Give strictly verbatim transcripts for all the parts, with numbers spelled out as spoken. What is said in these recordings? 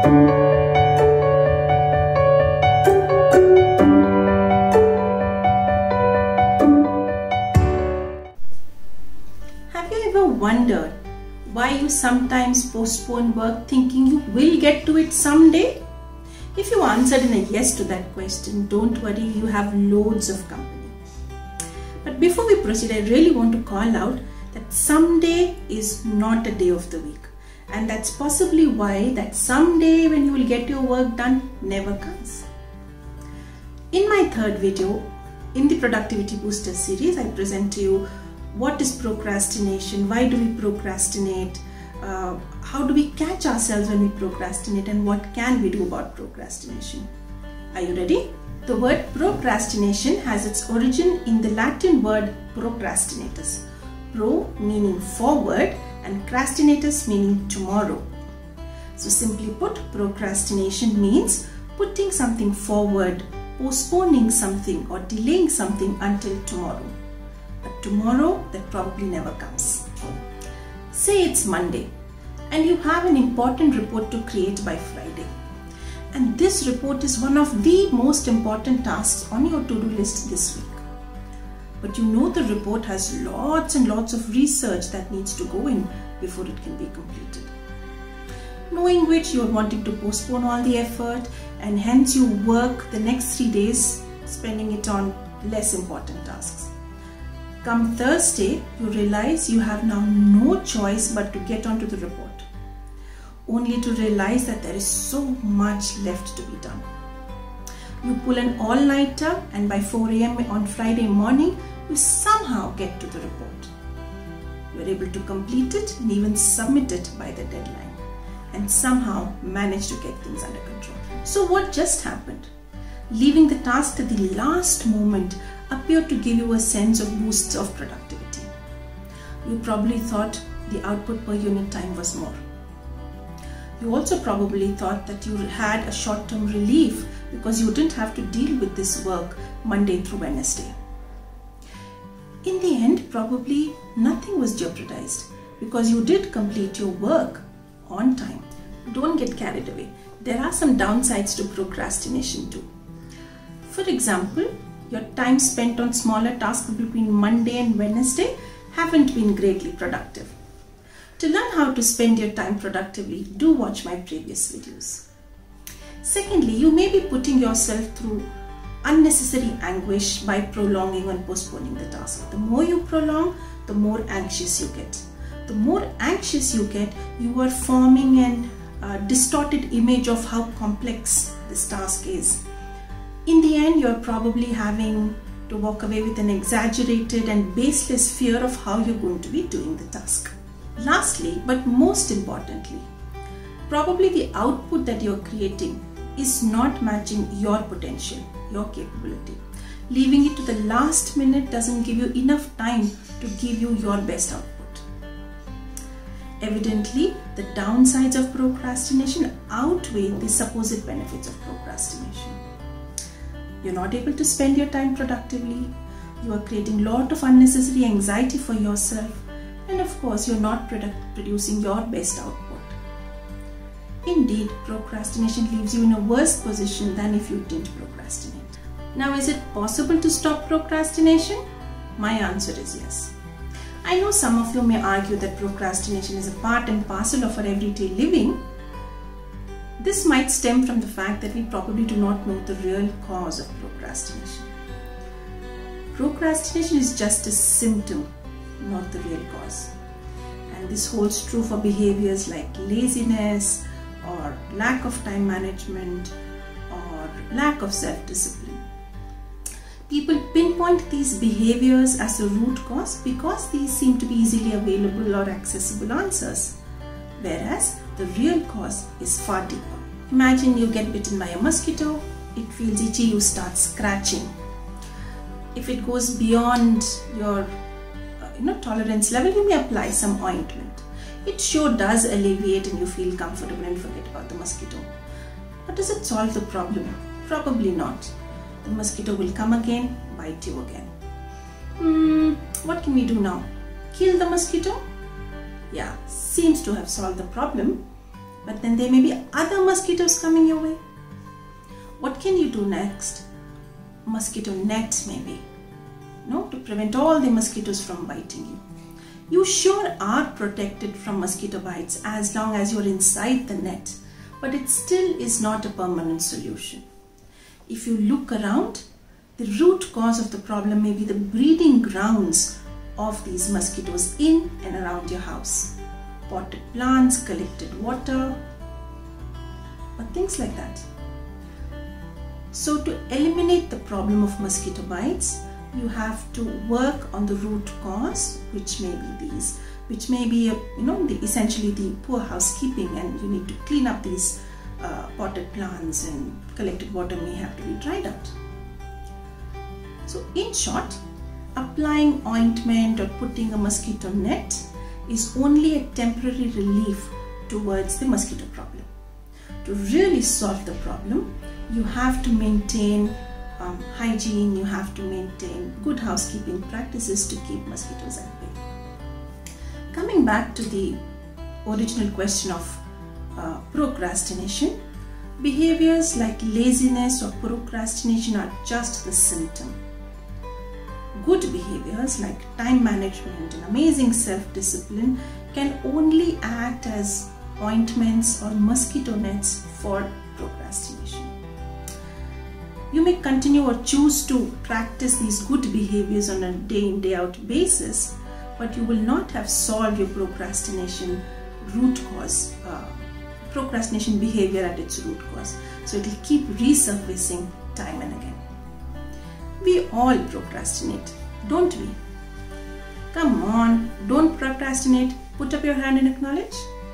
Have you ever wondered why you sometimes postpone work thinking you will get to it someday? If you answered in a yes to that question, don't worry, you have loads of company. But before we proceed, I really want to call out that someday is not a day of the week. And that's possibly why that someday when you will get your work done never comes. In my third video, in the Productivity Booster series, I present to you what is procrastination, why do we procrastinate, uh, how do we catch ourselves when we procrastinate, and what can we do about procrastination. Are you ready? The word procrastination has its origin in the Latin word procrastinatus. Pro meaning forward and crastinatus meaning tomorrow. So simply put, procrastination means putting something forward, postponing something or delaying something until tomorrow. But tomorrow that probably never comes. Say it's Monday and you have an important report to create by Friday. And this report is one of the most important tasks on your to-do list this week. But you know the report has lots and lots of research that needs to go in before it can be completed. Knowing which you are wanting to postpone all the effort and hence you work the next three days spending it on less important tasks. Come Thursday, you realize you have now no choice but to get onto the report, only to realize that there is so much left to be done. You pull an all-nighter and by four A M on Friday morning, you somehow get to the report. You are able to complete it and even submit it by the deadline and somehow manage to get things under control. So what just happened? Leaving the task at the last moment appeared to give you a sense of boosts of productivity. You probably thought the output per unit time was more. You also probably thought that you had a short-term relief because you didn't have to deal with this work Monday through Wednesday. In the end, probably nothing was jeopardized because you did complete your work on time. Don't get carried away. There are some downsides to procrastination too. For example, your time spent on smaller tasks between Monday and Wednesday haven't been greatly productive. To learn how to spend your time productively, do watch my previous videos. Secondly, you may be putting yourself through unnecessary anguish by prolonging and postponing the task. The more you prolong, the more anxious you get. The more anxious you get, you are forming an uh, distorted image of how complex this task is. In the end, you're probably having to walk away with an exaggerated and baseless fear of how you're going to be doing the task. Lastly, but most importantly, probably the output that you're creating is not matching your potential, your capability. Leaving it to the last minute doesn't give you enough time to give you your best output. Evidently, the downsides of procrastination outweigh the supposed benefits of procrastination. You're not able to spend your time productively, you are creating a lot of unnecessary anxiety for yourself, and of course you're not product producing your best output. Indeed, procrastination leaves you in a worse position than if you didn't procrastinate. Now, is it possible to stop procrastination? My answer is yes. I know some of you may argue that procrastination is a part and parcel of our everyday living. This might stem from the fact that we probably do not know the real cause of procrastination. Procrastination is just a symptom, not the real cause. And this holds true for behaviors like laziness or lack of time management or lack of self-discipline. People pinpoint these behaviors as a root cause because these seem to be easily available or accessible answers, whereas the real cause is far deeper. Imagine you get bitten by a mosquito, it feels itchy, you start scratching. If it goes beyond your uh, you know, tolerance level, you may apply some ointment. It sure does alleviate and you feel comfortable and forget about the mosquito. But does it solve the problem? Probably not. The mosquito will come again, bite you again. Hmm, what can we do now? Kill the mosquito? Yeah, seems to have solved the problem, but then there may be other mosquitoes coming your way. What can you do next? Mosquito net maybe, no, to prevent all the mosquitoes from biting you. You sure are protected from mosquito bites as long as you're inside the net, but it still is not a permanent solution. If you look around, the root cause of the problem may be the breeding grounds of these mosquitoes in and around your house. Potted plants, collected water, or things like that. So to eliminate the problem of mosquito bites, you have to work on the root cause, which may be these, which may be, you know, the, essentially the poor housekeeping, and you need to clean up these uh, potted plants, and collected water may have to be dried out. So in short, applying ointment or putting a mosquito net is only a temporary relief towards the mosquito problem. To really solve the problem, you have to maintain um, hygiene, you have to maintain good housekeeping practices to keep mosquitoes at bay. Coming back to the original question of uh, procrastination, behaviors like laziness or procrastination are just the symptom. Good behaviors like time management and amazing self-discipline can only act as ointments or mosquito nets for procrastination. You may continue or choose to practice these good behaviors on a day in, day out basis, but you will not have solved your procrastination root cause, uh, procrastination behavior at its root cause. So it will keep resurfacing time and again. We all procrastinate, don't we? Come on, don't procrastinate. Put up your hand and acknowledge.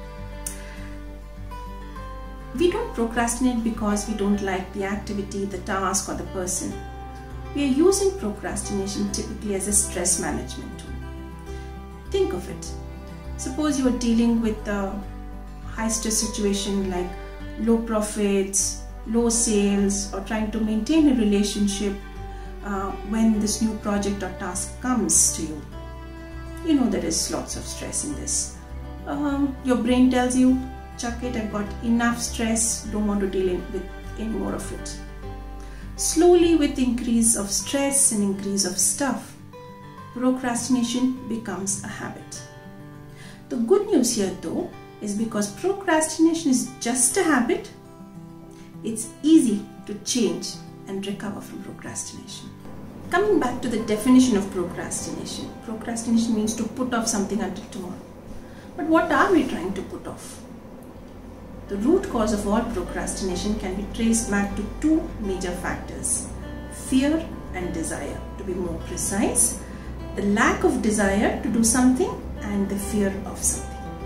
We don't procrastinate because we don't like the activity, the task, or the person. We are using procrastination typically as a stress management tool. Think of it. Suppose you are dealing with a high stress situation like low profits, low sales, or trying to maintain a relationship uh, when this new project or task comes to you. You know there is lots of stress in this. Um, your brain tells you, chuck it, I've got enough stress, don't want to deal with any more of it. Slowly, with increase of stress and increase of stuff, procrastination becomes a habit. The good news here though is because procrastination is just a habit, it's easy to change and recover from procrastination. Coming back to the definition of procrastination, procrastination means to put off something until tomorrow. But what are we trying to put off? The root cause of all procrastination can be traced back to two major factors, fear and desire. To be more precise, the lack of desire to do something and the fear of something.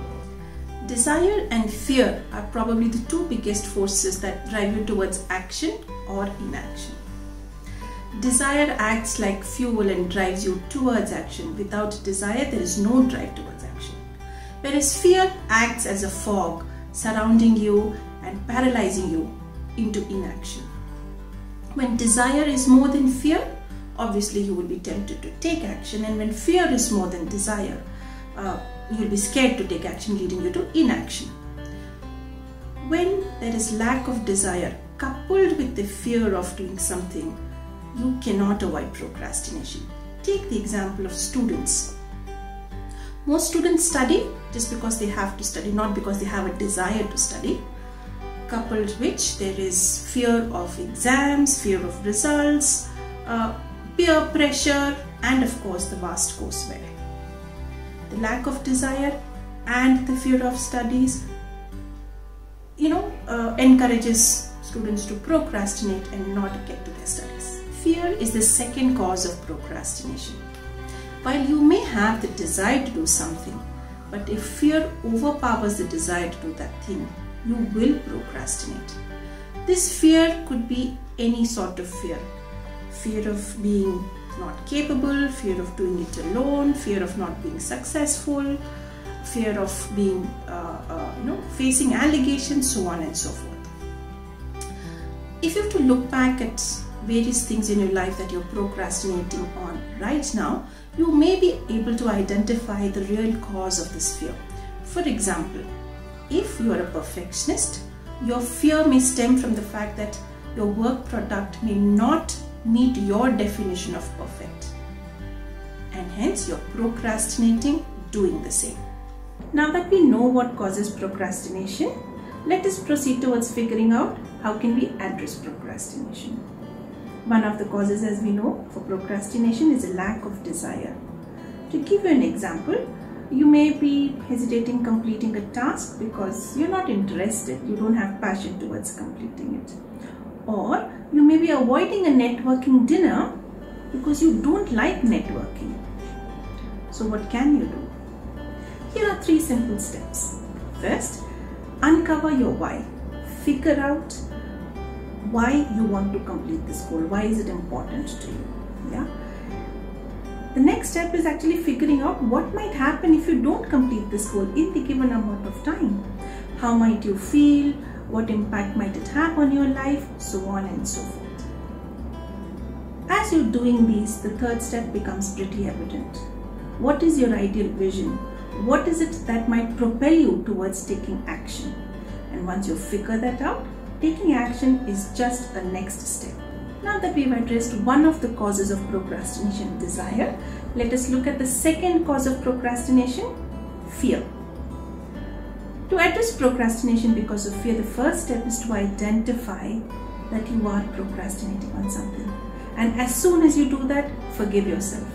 Desire and fear are probably the two biggest forces that drive you towards action or inaction. Desire acts like fuel and drives you towards action. Without desire, there is no drive towards action. Whereas fear acts as a fog surrounding you and paralyzing you into inaction. When desire is more than fear, obviously you will be tempted to take action, and when fear is more than desire, uh, you will be scared to take action, leading you to inaction. When there is lack of desire coupled with the fear of doing something, you cannot avoid procrastination. Take the example of students. Most students study just because they have to study, not because they have a desire to study, coupled which there is fear of exams, fear of results, uh, peer pressure, and of course the vast courseware. The lack of desire and the fear of studies, you know, uh, encourages students to procrastinate and not get to their studies. Fear is the second cause of procrastination. While you may have the desire to do something, but if fear overpowers the desire to do that thing, you will procrastinate. This fear could be any sort of fear. Fear of being not capable, fear of doing it alone, fear of not being successful, fear of being, uh, uh, you know, facing allegations, so on and so forth. If you have to look back at various things in your life that you're procrastinating on right now, you may be able to identify the real cause of this fear. For example, If you are a perfectionist, your fear may stem from the fact that your work product may not meet your definition of perfect, and hence you're procrastinating doing the same. Now that we know what causes procrastination, let us proceed towards figuring out how can we address procrastination. One of the causes, as we know, for procrastination is a lack of desire. To give you an example, you may be hesitating completing a task because you're not interested, you don't have passion towards completing it. Or you may be avoiding a networking dinner because you don't like networking. So what can you do? Here are three simple steps. First, uncover your why. Figure out why you want to complete this goal. Why is it important to you? Yeah. The next step is actually figuring out what might happen if you don't complete this goal in the given amount of time. How might you feel? What impact might it have on your life? So on and so forth. As you're doing these, the third step becomes pretty evident. What is your ideal vision? What is it that might propel you towards taking action? And once you figure that out, taking action is just a next step. Now that we've addressed one of the causes of procrastination, desire, let us look at the second cause of procrastination, fear. To address procrastination because of fear, the first step is to identify that you are procrastinating on something. And as soon as you do that, forgive yourself.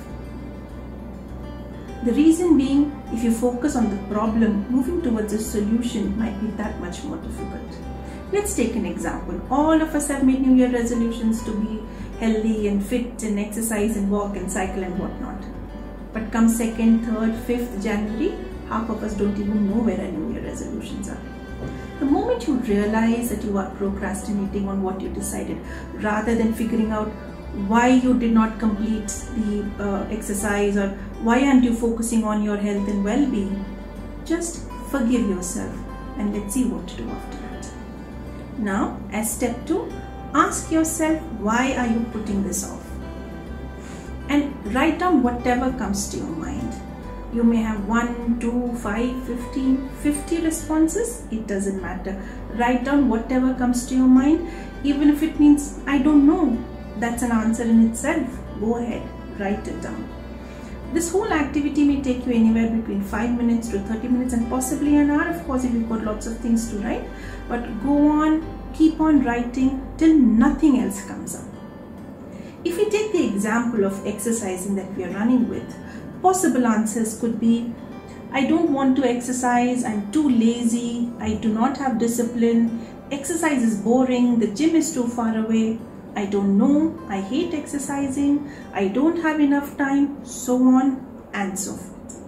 The reason being, if you focus on the problem, moving towards a solution might be that much more difficult. Let's take an example. All of us have made New Year resolutions to be healthy and fit and exercise and walk and cycle and whatnot. But come second, third, fifth January, half of us don't even know where our New Year resolutions are. The moment you realize that you are procrastinating on what you decided, rather than figuring out why you did not complete the uh, exercise or why aren't you focusing on your health and well-being, just forgive yourself and let's see what to do after that. Now, as step two, ask yourself, why are you putting this off? And write down whatever comes to your mind. You may have one, two, five, fifteen, fifty responses. It doesn't matter. Write down whatever comes to your mind, even if it means, I don't know. That's an answer in itself. Go ahead, write it down. This whole activity may take you anywhere between five minutes to thirty minutes and possibly an hour, of course, if you've got lots of things to write. But go on, keep on writing till nothing else comes up. If we take the example of exercising that we are running with, possible answers could be, I don't want to exercise, I'm too lazy, I do not have discipline, exercise is boring, the gym is too far away, I don't know, I hate exercising, I don't have enough time, so on and so forth.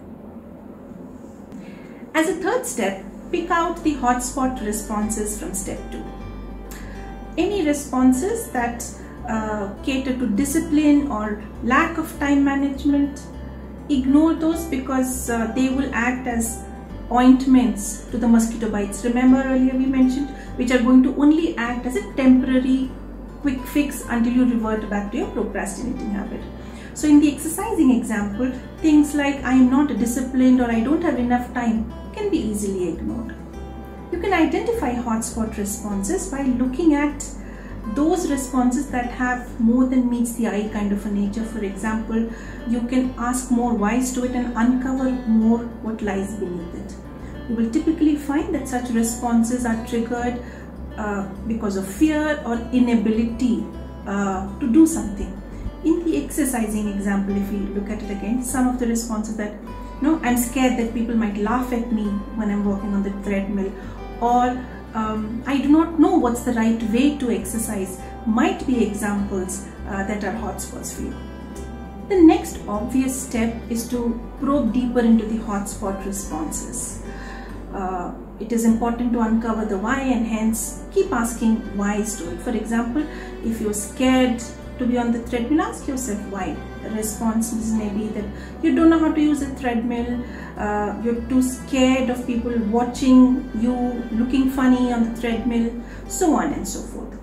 As a third step, pick out the hotspot responses from step two. Any responses that uh, cater to discipline or lack of time management, ignore those because uh, they will act as ointments to the mosquito bites. Remember earlier we mentioned, which are going to only act as a temporary quick fix until you revert back to your procrastinating habit. So in the exercising example, things like I am not disciplined or I don't have enough time can be easily ignored. You can identify hotspot responses by looking at those responses that have more than meets the eye kind of a nature. For example, you can ask more whys to it and uncover more what lies beneath it. You will typically find that such responses are triggered Uh, because of fear or inability uh, to do something. In the exercising example, if we look at it again, some of the responses that, no, I'm scared that people might laugh at me when I'm walking on the treadmill, or um, I do not know what's the right way to exercise, might be examples uh, that are hotspots for you. The next obvious step is to probe deeper into the hotspot responses. Uh, It is important to uncover the why and hence keep asking whys to it. For example, if you're scared to be on the treadmill, ask yourself why. The responses may be that you don't know how to use a treadmill, uh, you're too scared of people watching you looking funny on the treadmill, so on and so forth.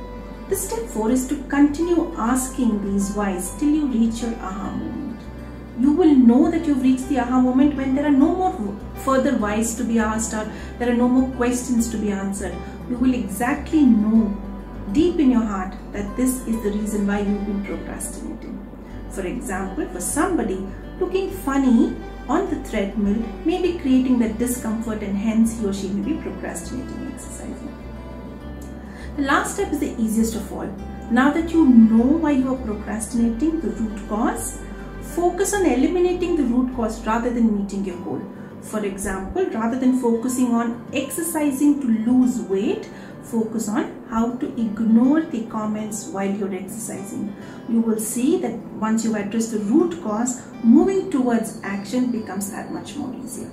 The step four is to continue asking these whys till you reach your aha moment. You will know that you've reached the aha moment when there are no more further whys to be asked or there are no more questions to be answered. You will exactly know deep in your heart that this is the reason why you've been procrastinating. For example, for somebody, looking funny on the treadmill may be creating that discomfort, and hence he or she may be procrastinating exercising. The last step is the easiest of all. Now that you know why you are procrastinating, the root cause, focus on eliminating the root cause rather than meeting your goal. For example, rather than focusing on exercising to lose weight, focus on how to ignore the comments while you're exercising. You will see that once you address the root cause, moving towards action becomes that much more easier.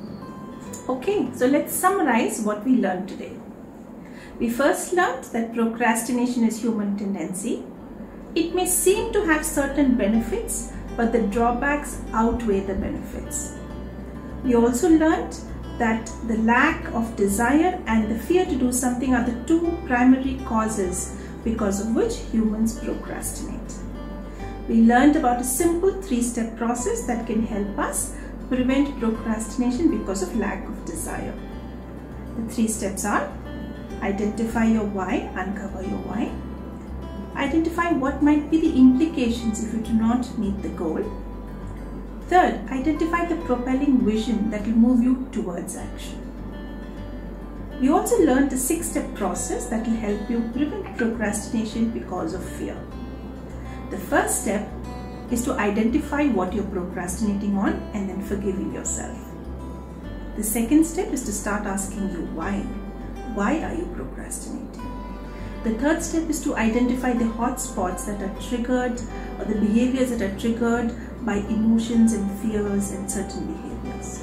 Okay, so let's summarize what we learned today. We first learned that procrastination is human tendency. It may seem to have certain benefits, but the drawbacks outweigh the benefits. We also learned that the lack of desire and the fear to do something are the two primary causes because of which humans procrastinate. We learned about a simple three-step process that can help us prevent procrastination because of lack of desire. The three steps are: identify your why, uncover your why. Identify what might be the implications if you do not meet the goal. Third, identify the propelling vision that will move you towards action. We also learned a six-step process that will help you prevent procrastination because of fear. The first step is to identify what you're procrastinating on and then forgiving yourself. The second step is to start asking you why. Why are you procrastinating? The third step is to identify the hot spots that are triggered or the behaviors that are triggered by emotions and fears and certain behaviors.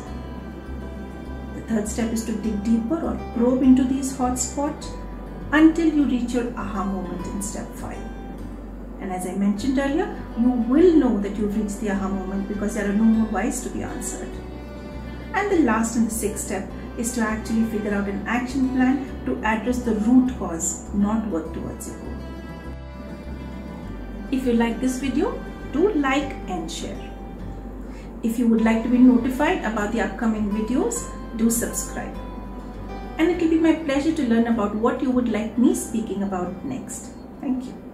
The third step is to dig deeper or probe into these hot spots until you reach your aha moment in step five. And as I mentioned earlier, you will know that you've reached the aha moment because there are no more whys to be answered. And the last and the sixth step is to actually figure out an action plan to address the root cause, not work towards your goal. If you like this video, do like and share. If you would like to be notified about the upcoming videos, do subscribe. And it will be my pleasure to learn about what you would like me speaking about next. Thank you.